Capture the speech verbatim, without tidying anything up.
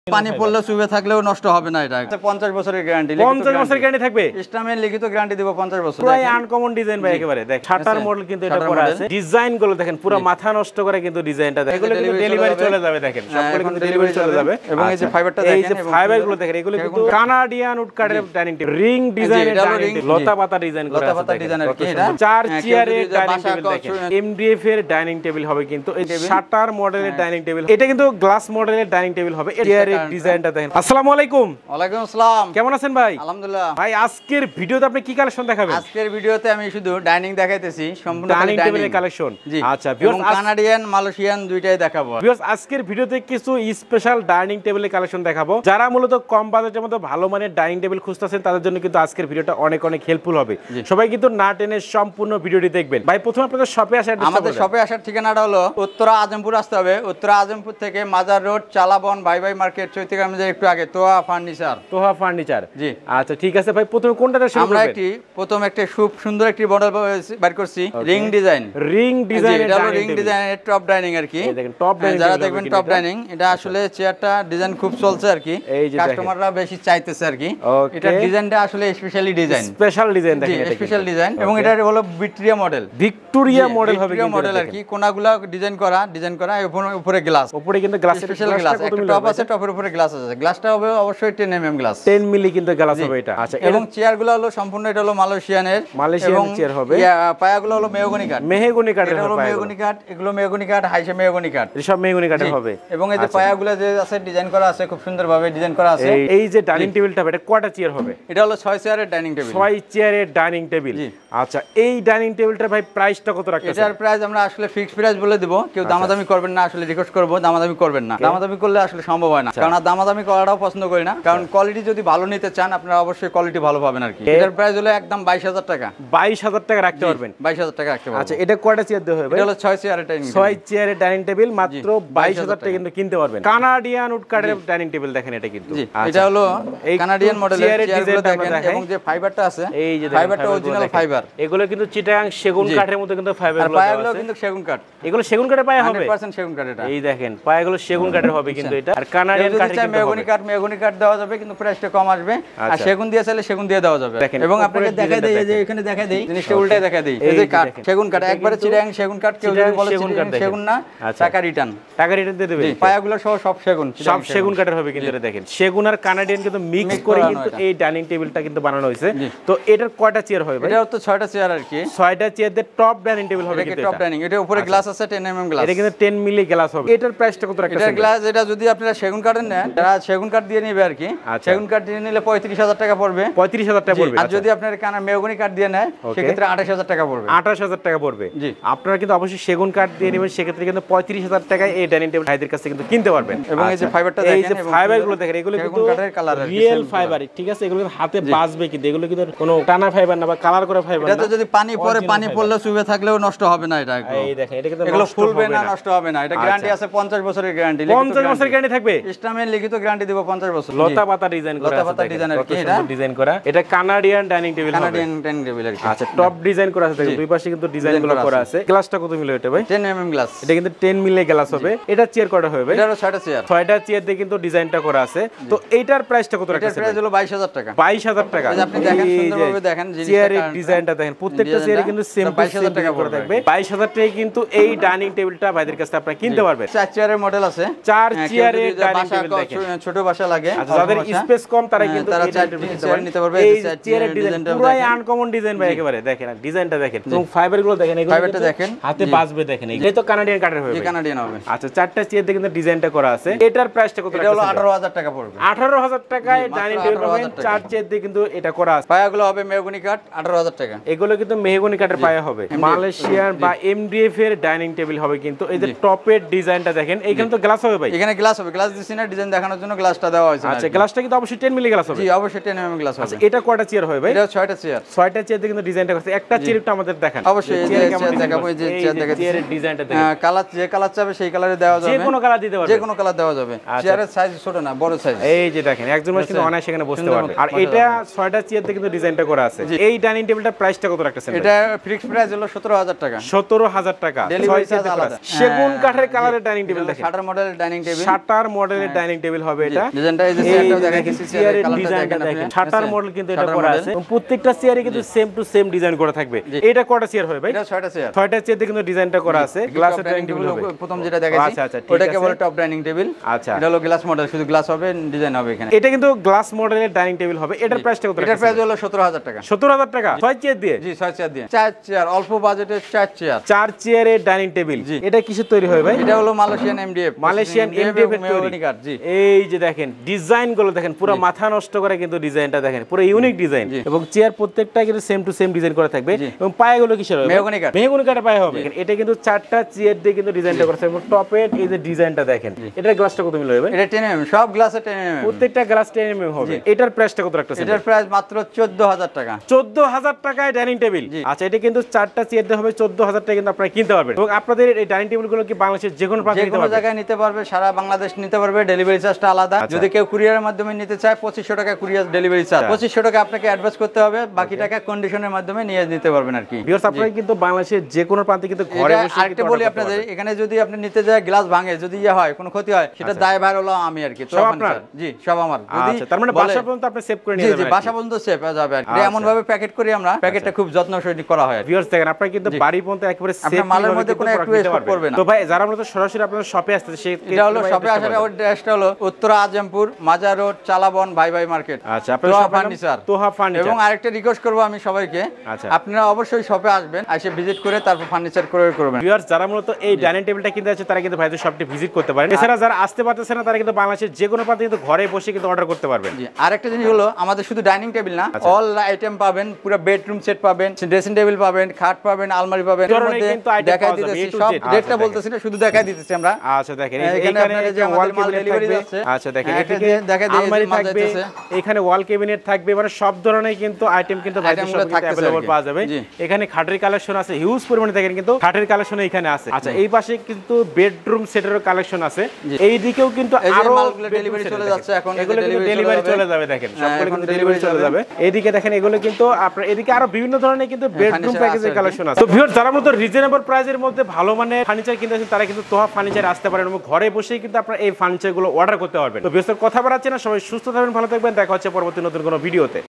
পানি পড়লে চুবে থাকলেও নষ্ট হবে না। এটা পঞ্চাশ বছরের গ্যারান্টি। পঞ্চাশ বছরের গ্যারান্টি থাকবে। ইসলামের লিখিত গ্যারান্টি দিব পঞ্চাশ বছর। পুরো আনকমন ডিজাইন ভাই একেবারে। দেখ শাটার মডেল কিন্তু এটা করা আছে। ডিজাইন গুলো দেখেন পুরো মাথা নষ্ট করে কিন্তু ডিজাইনটা দেখেন। এগুলো কিন্তু ডেলিভারি চলে যাবে দেখেন। সবগুলো কিন্তু ডেলিভারি চলে যাবে। এবং এই যে ফাইবারটা দেখেন, এই যে ফাইবার গুলো দেখেন, এগুলো কিন্তু কানাডিয়ান উড কাঠের ডাইনিং টেবিল, রিং ডিজাইনের ডাইনিং টেবিল, লতা পাতা ডিজাইন করা আছে। লতা পাতা ডিজাইনের কি এটা? চার চেয়ারের ডাইনিং টেবিল দেখেন। এমডিএফ এর ডাইনিং টেবিল হবে কিন্তু। এই শাটার মডেলের ডাইনিং টেবিল, এটা কিন্তু গ্লাস মডেলের ডাইনিং টেবিল হবে। চেয়ারের ডিজাইনটা দেখেন। আসসালামু আলাইকুম। ওয়ালাইকুম আসসালাম। কেমন আছেন ভাই? আলহামদুলিল্লাহ। ভাই আজকের ভিডিওতে আপনি কি কালেকশন দেখাবেন? আজকের ভিডিওতে আমি শুধু ডাইনিং দেখাইতেছি, সম্পূর্ণ ডাইনিং টেবিলের কালেকশন। আচ্ছা ভিউয়ার্স, কানাডিয়ান মালয়েশিয়ান দুইটাই দেখাবো। ভিউয়ার্স, আজকের ভিডিওতে কিছু স্পেশাল ডাইনিং টেবিলের কালেকশন দেখাবো। যারা মূলত কম বাজেটের মধ্যে ভালো মানের ডাইনিং টেবিল খুঁজতেছেন তাদের জন্য কিন্তু আজকের ভিডিওটা অনেক অনেক হেল্পফুল হবে। সবাই কিন্তু না টেনে সম্পূর্ণ ভিডিওটি দেখবেন। ভাই প্রথমে আপনাদের শপে আসার, আমাদের শপে আসার ঠিকানাটা হলো উত্তরা আজমপুর আসতে হবে। উত্তরা আজমপুর থেকে মাজার রোড, চালাবন, ভাই ভাই মার্কেট, চৈতিগ্রামের একটু আগে তোহা ফার্নিচার। তোহা ফার্নিচার, জি। আচ্ছা ঠিক আছে ভাই, প্রথমে কোনটাতে শুরু করব? আমরা একটি প্রথম একটা খুব সুন্দর একটি মডেল বের করছি, রিং ডিজাইন। রিং ডিজাইন, এটা হলো রিং ডিজাইনের টপ ডাইনিং আর কি। এই দেখেন টপ ডাইনিং, যারা দেখবেন টপ ডাইনিং, এটা আসলে চেয়ারটা ডিজাইন খুব চলছে আর কি, কাস্টমাররা বেশি চাইতেছে আর কি। এটা ডিজাইনটা আসলে স্পেশালি ডিজাইন, স্পেশাল ডিজাইন দেখেন, এটা স্পেশাল ডিজাইন। এবং এটা হলো ভিক্টোরিয়া মডেল, ভিক্টোরিয়া মডেল হবে কিন্তু মডেল আর কি। কোনাগুলো ডিজাইন করা, ডিজাইন করা, উপরে গ্লাস, উপরে কিন্তু গ্লাস, স্পেশাল গ্লাস। একটা টপ আছে, টপের উপরে গ্লাস আছে। গ্লাসটা হবে অবশ্যই ten mm glass, ten milli কিন্তু গ্লাস হবে এটা। আচ্ছা, এবং চেয়ারগুলো হলো সম্পূর্ণ এটা হলো মালয়েশিয়ানের, মালয়েশিয়ান চেয়ার হবে। পায়াগুলো হলো মেহগনি কাঠ, মেহগনি কাঠের হলো মেহগনি কাঠ। এগুলো মেহগনি কাঠ, হাইসে মেহগনি কাঠ, সব মেহগনি কাঠের হবে। এবং এই যে পায়াগুলো যে আছে ডিজাইন করা আছে, খুব সুন্দরভাবে ডিজাইন করা আছে। এই যে ডাইনিং টেবিলটা এটা কয়টা চেয়ার হবে? এটা হলো ছয় চেয়ারের ডাইনিং টেবিল, ছয় চেয়ারের ডাইনিং টেবিল। আচ্ছা, এই ডাইনিং টেবিলটার ভাই প্রাইসটা কত রাখতেছেন? এটার প্রাইস আমরা আসলে ফিক্সড প্রাইস বলে দেব। কেউ দামাদামি করবেন না, আসলে রিকোয়েস্ট করব দামাদামি করবেন না। দামাদামি করলে আসলে সম্ভব হয় না, কারণ দামাদামি করাটাও পছন্দ করি না। কারণ কোয়ালিটি যদি ভালো নিতে চান আপনারা অবশ্যই কোয়ালিটি ভালো পাবেন আর কি। এটার প্রাইস হলো একদম বাইশ হাজার টাকা। বাইশ হাজার টাকা রাখতে পারবেন? বাইশ হাজার টাকা রাখতে পারবেন। আচ্ছা, এটা কয়টা চেয়ার দেওয়া হবে? এটা হলো ছয় চেয়ারের ডাইনিং টেবিল, ছয় চেয়ারের ডাইনিং টেবিল মাত্র বাইশ হাজার টাকা কিন্তু কিনতে পারবেন। কানাডিয়ান উড কাঠের ডাইনিং টেবিল দেখেন, এটা কিন্তু এটা হলো এই কানাডিয়ান মডেলের চেয়ারগুলো দেখেন। এবং যে ফাইবারটা আছে, এই যে ফাইবারটা অরিজিনাল ফাইবার। এগুলো কিন্তু চিটাগাং সেগুন কাঠের মতো কিন্তু ফাইবারগুলো, আর পায়াগুলো কিন্তু সেগুন কাঠ। এগুলো সেগুন কাঠের পায়া হবে, একশো পার্সেন্ট সেগুন কাঠ। এটা এই দেখেন পায়াগুলো সেগুন কাঠের হবে কিন্তু এটা। আর কানাডিয়ান কাঠের কিন্তু মেহগনি কাঠ, মেহগনি কাঠ দেওয়া যাবে কিন্তু প্রাইসটা কম আসবে। আর সেগুন দিয়ে চাইলে সেগুন দিয়ে দেওয়া যাবে। এবং আপনাকে দেখাই দেই, এই যে এখানে দেখাই দেই, জিনিসটা উল্টাই দেখাই দেই। এই যে কাঠ, সেগুন কাঠ, একবারে চিটাগাং সেগুন কাঠ। কেউ যদি বলে সেগুন না, টাকা রিটার্ন, টাকা রিটার্ন দিয়ে দেবে। পায়াগুলো সহ সব সেগুন, সব সেগুন কাঠের হবে কিন্তু। এটা দেখেন সেগুন আর কানাডিয়ান কিন্তু মিক্স করে কিন্তু এই ডাইনিং টেবিলটা কিন্তু বানানো হয়েছে। তো এটার কয়টা চেয়ার হবে? এটা তো ছয়টা চেয়ার আর কি। ছয়টা চেয়ার দিয়ে টপ ডাইনিং টেবিল হবে কিন্তু। টপ ডাইনিং, এটা উপরে গ্লাস আছে টেন এমএম গ্লাস। এটা কিন্তু টেন মিলি গ্লাস হবে। এটার প্রাইসটা কত রাখতেছেন? এটার গ্লাস, এটা যদি আপনারা সেগুন কাঠের নেন, তারা সেগুন কাঠ দিয়ে নেবে আর কি। সেগুন কাঠ দিয়ে নিলে পঁয়ত্রিশ হাজার টাকা পড়বে। পঁয়ত্রিশ হাজার টাকা পড়বে। আর যদি আপনার কানা মেহগনি কাঠ দিয়ে নেয় সেক্ষেত্রে আঠাশ হাজার টাকা পড়বে। আঠাশ হাজার টাকা পড়বে। জি, আপনারা কিন্তু অবশ্যই সেগুন কাঠ দিয়ে নেবেন, সেক্ষেত্রে কিন্তু পঁয়ত্রিশ হাজার টাকায় এই ডাইনিং টেবিল ভাইদের কাছে কিন্তু কিনতে পারবেন। এবং এই যে ফাইবারটা দেখেন, এই যে ফাইবারগুলো দেখেন, এগুলো কিন্তু রিয়েল ফাইবার, ঠিক আছে? এগুলো হাতে বাজবে কিন্তু, এগুলো কিন্তু কোনো টানা ফাইবার না বা কালার করে ফাইবার না। এটা যদি পানি পড়ে, পানি পড়লে চুবে থাকলেও নষ্ট হবে না। এটা এই দেখেন, এটা কিন্তু এগুলো ফুলবে না, নষ্ট হবে না। এটা গ্যারান্টি আছে পঞ্চাশ বছরের গ্যারান্টি। পঞ্চাশ বছরের গ্যারান্টি থাকবে। ইসলামের লিখিত গ্যারান্টি দিব পঞ্চাশ বছর। লতা পাতা ডিজাইন করা, লতা পাতা ডিজাইন আর কি। এটা ডিজাইন করা, এটা Canadian dining table, Canadian dining table আর কি। আচ্ছা, টপ ডিজাইন করা আছে, দেখুন দুই পাশে কিন্তু ডিজাইনগুলো করা আছে। গ্লাসটা কত মিলি এটা ভাই? Ten mm glass. এটা কিন্তু টেন মিলি গ্লাস হবে। এটা চেয়ার কয়টা হবে? এটা হলো ছয়টা চেয়ার। ছয়টা চেয়ার দিয়ে কিন্তু ডিজাইনটা করা আছে। তো এইটার প্রাইসটা কত রাখছেন? এটার প্রাইস হলো বাইশ হাজার টাকা। বাইশ হাজার টাকা। আপনি দেখেন, সুন্দরভাবে দেখেন চেয়ারের ডিজাইনটা দেখেন, প্রত্যেকটা চেয়ারে কিন্তু সেম বাইশ হাজার টাকা করে থাকবে। বাইশ হাজার টাকায় কিন্তু এই ডাইনিং টেবিলটা ভাইদের কাছে আপনারা কিনতে পারবেন। চার চেয়ারের মডেল আছে, চার চেয়ারের ডাইনিং টেবিল দেখেন। ছোট বাসা লাগে, আচ্ছা, যাদের স্পেস কম তারা কিন্তু তারা চার চেয়ার নিতে পারবে। এই চেয়ারের ডিজাইনটা পুরো আনকমন ডিজাইন ভাই একেবারে। দেখেন ডিজাইনটা দেখেন, এবং ফাইবারগুলো দেখেন, এগুলো ফাইবারটা দেখেন, হাতে বাজবে দেখেন। এই তো কানাডিয়ান কাঠের হবে, কানাডিয়ান হবে। আচ্ছা, চারটা চেয়ার দিয়ে কিন্তু ডিজাইনটা করা আছে। এটার প্রাইসটা কত? এটা হলো আঠারো হাজার টাকা পড়বে। আঠারো হাজার টাকায় ডাইনিং টেবিল পাবেন, চার চেয়ার দিয়ে কিন্তু এটা করা আছে। পায়াগুলো হবে মেহগনি কাঠ, আঠারো হাজার টাকা। এগুলো কিন্তু মেহগনি কাঠের পায়া হবে। মালয়েশিয়ান বা এমডিএফ এর ডাইনিং টেবিল হবে কিন্তু। এই যে টপের ডিজাইনটা দেখেন, এখানে তো গ্লাস হবে ভাই। এখানে গ্লাস হবে, গ্লাস দিছি না, ডিজাইন দেখানোর জন্য গ্লাসটা দেওয়া হয়েছে। আচ্ছা, গ্লাসটা কিন্তু অবশ্যই টেন মিলি গ্লাস হবে। জি, অবশ্যই টেন এমএম গ্লাস হবে। এটা কয়টা চেয়ার হবে ভাই? এটা ছয়টা চেয়ার। ছয়টা চেয়ার দিয়ে কিন্তু ডিজাইনটা করছে। একটা চেয়ার একটু আমাদের দেখান। অবশ্যই এই যে চেয়ার দেখাবো, এই যে চেয়ার দেখাচ্ছি। চেয়ারের ডিজাইনটা দেখেন, কালার যে কালার চাবে সেই কালারে দেওয়া যাবে। যে কোনো কালার দিতে পারবে, যে কোনো কালার দেওয়া যাবে। চেয়ারের সাইজ ছোট না, বড় সাইজ। এই যে দেখেন, একজন মানুষ কিন্তু অনায়াসে এখানে বসতে পারবে। আর এটা ছয়টা চেয়ার দিয়ে কিন্তু ডিজাইনটা করা আছে। এই ডাইনিং টেবিলটার প্রাইসটা কত রাখতেছেন? এটা ফিক্সড প্রাইস হলো সতেরো হাজার টাকা। সতেরো হাজার টাকা। ডেলিভারি চার্জ আলাদা। সেগুন কাঠের কালারের ডাইনিং টেবিল দেখেন, শাটার মডেলের ডাইনিং টেবিল, শাটার মডেলের ডাইনিং টেবিল হবে এটা ডিজাইনটা এই যে চেয়ারটাও দেখাচ্ছি চেয়ারের ডিজাইনটা দেখেন শাটার মডেল কিন্তু এটা করা আছে এবং প্রত্যেকটা চেয়ারে কিন্তু সেম টু সেম ডিজাইন করা থাকবে এটা কয়টা চেয়ার হবে ভাই এটা ছয়টা চেয়ার ছয়টা চেয়ারে কিন্তু ডিজাইনটা করা আছে গ্লাসের ডাইনিং টেবিল হবে প্রথম যেটা দেখাচ্ছি আচ্ছা আচ্ছা ওটাকে বলে টপ ডাইনিং টেবিল আচ্ছা এটা হলো গ্লাস মডেল শুধু গ্লাস হবে ডিজাইন হবে এখানে এটা কিন্তু গ্লাস মডেলের ডাইনিং টেবিল হবে এটার প্রাইসটা কত এটার প্রাইস হলো সতেরো হাজার টাকা সতেরো হাজার টাকা ছয় চেয়ার দিয়ে জি ছয় চেয়ার দিয়ে চার চেয়ার অল্প বাজেটে চার চেয়ার চার চেয়ারের ডাইনিং টেবিল এটা কিসের তৈরি হয় ভাই এটা হলো মালয়েশিয়ান এমডিএফ মালয়েশিয়ান এমডিএফ এর তৈরি জি এই যে দেখেন ডিজাইন গুলো দেখেন পুরো মাথা নষ্ট করে কিন্তু ডিজাইনটা দেখেন পুরো ইউনিক ডিজাইন এবং চেয়ার প্রত্যেকটা কিন্তু সেম টু সেম ডিজাইন করা থাকবে এবং পায়াগুলো কিসের হবে মেহগনি কাঠ মেহগনি কাঠের পায়া হবে এটা কিন্তু চারটা চেয়ার দিয়ে কিন্তু ডিজাইনটা করা আছে এবং টপের এই যে ডিজাইনটা দেখেন এটার গ্লাসটা কত মিলে হবে এটা টেন এমএম সব গ্লাসে টেন এমএম প্রত্যেকটা গ্লাস টেন এমএম হবে এটার প্রাইসটা কত রাখতেছেন এটার প্রাইস মাত্র চোদ্দ হাজার টাকা চোদ্দ হাজার টাকায় ডাইনিং টেবিল আচ্ছা এটা কিন্তু চারটা চেয়ার দিয়ে হবে চোদ্দ হাজার টাকা কিন্তু আপনারা কিনতে পারবেন এবং আপনাদের এই ডাইনিং টেবিল গুলো কি বাংলাদেশের যে কোনো প্রান্তে যে কোনো জায়গায় নিতে পারবে সারা বাংলাদেশ নিতে পারবে ডেলিভারি চার্জটা আলাদা যদি কেউ কুরিয়ারের মাধ্যমে নিতে চায় পঁচিশশো টাকা কুরিয়ার ডেলিভারি চার্জ পঁচিশশো টাকা আপনাকে অ্যাডভান্স করতে হবে বাকি টাকা কন্ডিশনের মাধ্যমে নিয়ে নিতে পারবেন আর কি ভিউয়ার্স আপনারা কিন্তু বাংলাদেশের যে কোনো প্রান্তে কিন্তু ঘরে বসে আরেকটা বলি আপনাদের এখানে যদি আপনি নিতে যায় গ্লাস ভাঙে যদি ইয়ে হয় কোনো ক্ষতি হয় সেটা দায়ভার হলো আমি আর কি তো আপনার জি সব আমার যদি আচ্ছা তার মানে বাসা পর্যন্ত আপনি সেভ করে নিয়ে যাবেন জি বাসা পর্যন্ত সেভ হয়ে যাবে এমন ভাবে প্যাকেট করি আমরা প্যাকেটটা খুব যত্ন সহকারে করা হয় ভিউয়ার্স দেখেন আপনারা কিন্তু বাড়ি পর্যন্ত একেবারে সেভ আপনার মালের মধ্যে কোনো একটু স্পট করবে না তো ভাই যারা মূলত সরাসরি আপনাদের শপে আসছে সেই এটা হলো শপে আসার ওই ড্রেসটা হলো উত্তরা আজমপুর মাজার রোড চালাবন ভাই ভাই মার্কেট আচ্ছা আপনারা শপ ফার্নিচার তোহা ফার্নিচার এবং আরেকটা রিকোয়েস্ট করব আমি সবাইকে আপনারা অবশ্যই শপে আসবেন এসে ভিজিট করে তারপর ফার্নিচার ক্রয় করবেন ভিউয়ার্স যারা মূলত এই ডাইনিং টেবিলটা কিনতে আছে তারা কিন্তু ভাইদের শপটি ভিজিট করতে পারেন এছাড়া যারা আসতে পারতেছে না তারা কিন্তু বাংলাদেশের যে কোনো প্রান্তে কিন্তু ঘরে বসে কিন্তু অর্ডার করতে পারবেন জি আরেকটা জিনিস হলো আমাদের শুধু ডাইনিং টেবিল না অল আইটেম পাবেন পুরো বেডরুম সেট পাবেন ড্রেসিং টেবিল পাবেন খাট পাবেন আলমারি পাবেন এর মধ্যে দেখাই দিতেছি সব রেটটা বলতেছি না শুধু দেখাই দিতেছি আমরা আচ্ছা দেখেন এখানে যে ওয়াল ক্যাবিনেট থাকবে আচ্ছা দেখেন এদিকে আলমারি থাকবে এখানে ওয়াল ক্যাবিনেট থাকবে মানে সব ধরনের কিন্তু আইটেম কিন্তু ভাইদের শপে अवेलेबल পাওয়া যাবে এখানে খাটের কালেকশন আছে হিউজ পরিমাণে দেখেন কিন্তু খাটের কালেকশন এখানে আছে আচ্ছা এই পাশে কিন্তু বেডরুম সেটেরও কালেকশন আছে এই দিকেও কিন্তু আরো ডেলিভারি চলে যাচ্ছে এখন এগুলো কিন্তু ডেলিভারি চলে যাবে দেখেন সবগুলো কিন্তু ডেলিভারি চলে যাবে এইদিকে দেখেন এগুলো কিন্তু আপনার এদিকে আরো বিভিন্ন ধরনের কিন্তু বেডরুম প্যাকেজের কালেকশন আছে তো ভিউয়ার যারা মতো রিজনেবল প্রাইসের মধ্যে ভালো মানের ফার্নিচার কিনতে আছেন তারা কিন্তু তোহা ফার্নিচার আসতে পারেন এবং ঘরে বসেই কিন্তু আপনারা এই ফার্নিচার গুলো অর্ডার করতে পারবেন তো ভিউয়ার কথা বাড়াচ্ছি না সবাই সুস্থ থাকবেন ভালো থাকবেন দেখা হচ্ছে পরবর্তী নতুন কোনো ভিডিওতে।